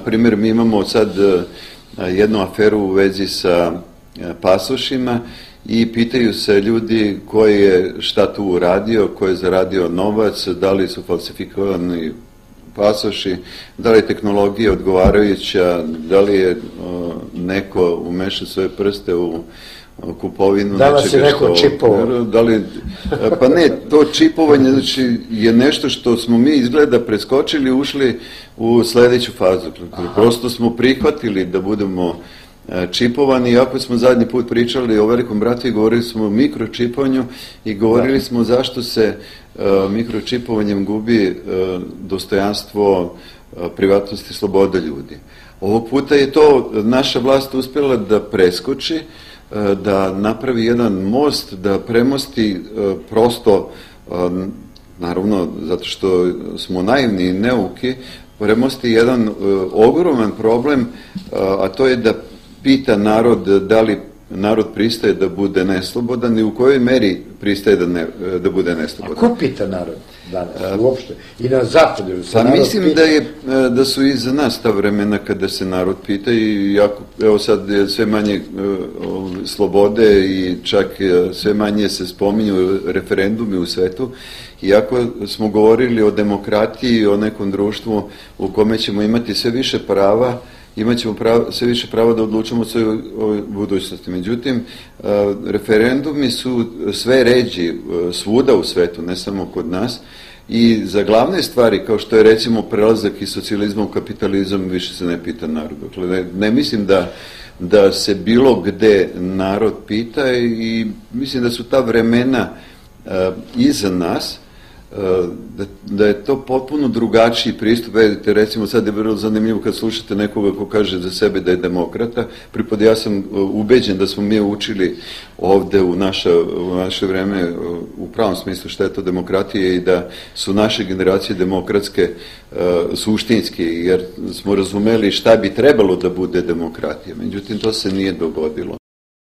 primjer, mi imamo sad jednu aferu u vezi sa pasošima i pitaju se ljudi ko je šta tu uradio, ko je zaradio novac, da li su falsifikovani pasoši, da li je tehnologija odgovarajuća, da li je neko umešao svoje prste u kupovinu. Da vas je neko čipovao? Pa ne, to čipovanje znači, je nešto što smo mi izgleda preskočili, ušli u sledeću fazu. Prosto smo prihvatili da budemo čipovani, iako smo zadnji put pričali o Velikom bratu i govorili smo o mikročipovanju i govorili smo zašto se mikročipovanjem gubi dostojanstvo, privatnosti, sloboda ljudi. Ovog puta je to naša vlast uspjela da preskoči, da napravi jedan most, da premosti prosto, naravno zato što smo naivni i neuki, premosti jedan ogroman problem, a to je da pita narod da li narod pristaje da bude neslobodan i u kojoj meri pristaje da bude neslobodan. A ko pita narod danas uopšte? I na zapadu? Pa mislim da su iza nas ta vremena kada se narod pita i evo sad je sve manje slobode i čak sve manje se spominju referendumi u svetu. Iako smo govorili o demokratiji, o nekom društvu u kome ćemo imati sve više prava, imat ćemo sve više prava da odlučimo o svojoj budućnosti. Međutim, referendumi su sve ređi svuda u svetu, ne samo kod nas, i za glavne stvari, kao što je recimo prelazak iz socijalizma u kapitalizam, više se ne pita narod. Dakle, ne mislim da se bilo gde narod pita i mislim da su ta vremena iza nas, da je to potpuno drugačiji pristup. Vedite, recimo sad je vrlo zanimljivo kad slušate nekoga ko kaže za sebe da je demokrata, pripod ja sam ubeđen da smo mi učili ovde u naše vreme u pravom smislu šta je to demokratija i da su naše generacije demokratske suštinski, jer smo razumeli šta bi trebalo da bude demokratija. Međutim, to se nije dogodilo.